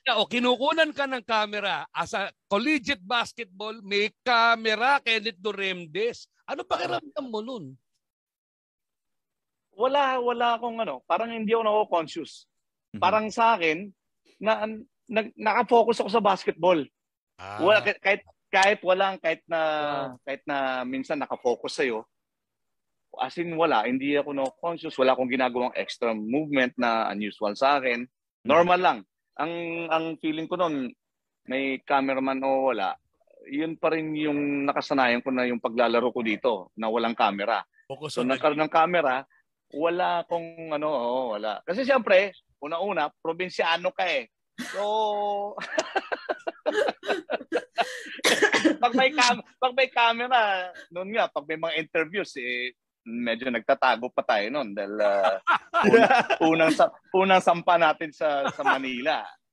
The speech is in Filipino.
O kinukunan ka ng camera as a collegiate basketball, may camera, Kenneth Doremdes. Ano pakiramdam mo nun? Wala akong parang hindi ako nako-conscious. Parang sa akin, nakafocus ako sa basketball. Wala, kahit na minsan nakafocus sa'yo, as in hindi ako no-conscious, wala akong ginagawang extra movement na unusual sa akin. Normal lang. Ang feeling ko noon, may cameraman o wala, yun pa rin yung nakasanayan ko na yung paglalaro ko dito, na walang camera. So nagkaroon ng camera, wala akong wala. Kasi siyempre, una-una, probinsyano ka eh. So, pag may camera, noon nga, pag may mga interviews, medyo nagtatago pa tayo noon dahil unang sampa natin sa Manila.